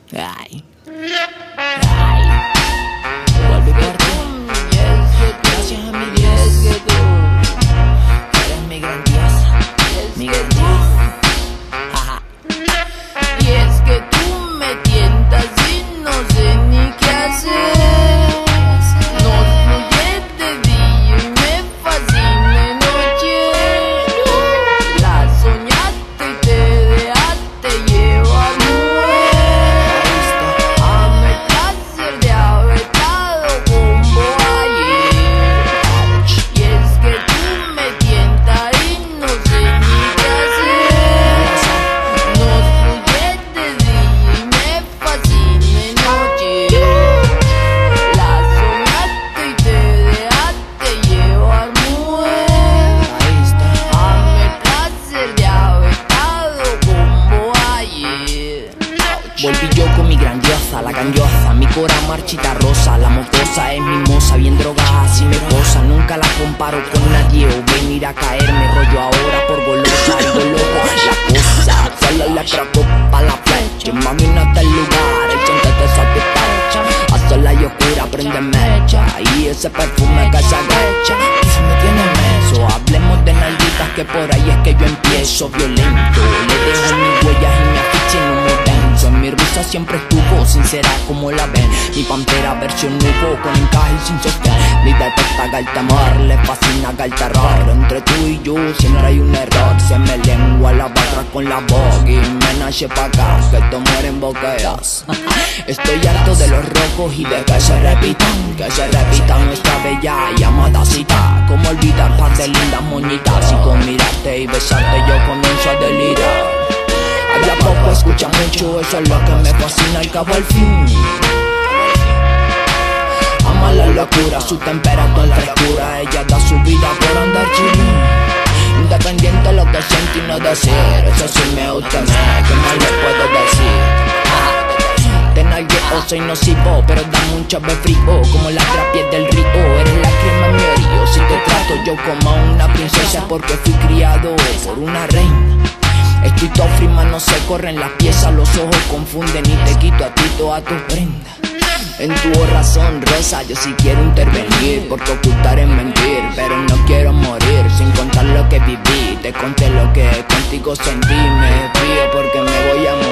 Ay. Ay. Vuelve por ti. Gracias a mi Dios. Eres mi gran diosa. Mi gran diosa. Jaja. Y es que tú me tientas y no sé ni qué hacer. Nos fluye de día y me fascina de noche. La soñaste y te dejaste llevar, mujer. Ame el placer de haber estado con vos ayer. Y es que tú me tientas y no sé ni qué hacer. Nos fluye de día y me fascina de noche. La soñaste y te dejaste llevar, mujer. Ahí está. Ame el placer de haber estado con vos ayer. Volví yo con mi grandiosa, la candiosa, mi cora marchita rosa, la mocosa es mimosa, bien drogada, así me posa. Nunca la comparo con nadie o venir a caerme rollo ahora por golosa. Algo loco la cosa, solo le preocupa la flecha. Mami, no está el lugar, el chante te satisfecha. A sola y oscura prende mecha y ese perfume que se agacha. Eso me tiene meso, hablemos de nalguitas que por ahí es que yo empiezo violento. Le dejo mis huellas y mi afiche en un denso. En mi risa siempre estuvo sincera como la ven. Mi pantera versión nuevo con encaje y sin sostén. Ni detesta galta amor, le fascina galta error. Entre tú y yo siempre hay un error. Se me lengua la barra con la boca y me nace pa' acá, que esto muere en boqueas. Estoy harto de los rojos y de que se repitan nuestra bella y amada cita. Como olvidar par de lindas moñitas, y con mirarte y besarte yo comienzo a delirar. Habla poco, escucha mucho, eso es lo que me fascina al cabo al fin. Ama la locura, su temperatura frescura. Ella da su vida por andar chilling. Independiente de lo que siente y no decir. Eso sí me gusta, ¿qué más le puedo decir? De nadie soy nocivo, pero da mucho frío. Como la trapiés del río, eres la crema en mi orío. Si te trato yo como una princesa, porque fui criado por una reina. Estoy todo frima, no se corren las piezas, los ojos confunden y te quito a ti toda tu prenda. En tu razón rosa yo sí quiero intervenir, porque ocultar es mentir, pero no quiero morir sin contar lo que viví. Te conté lo que contigo sentí, me fío porque me voy a morir.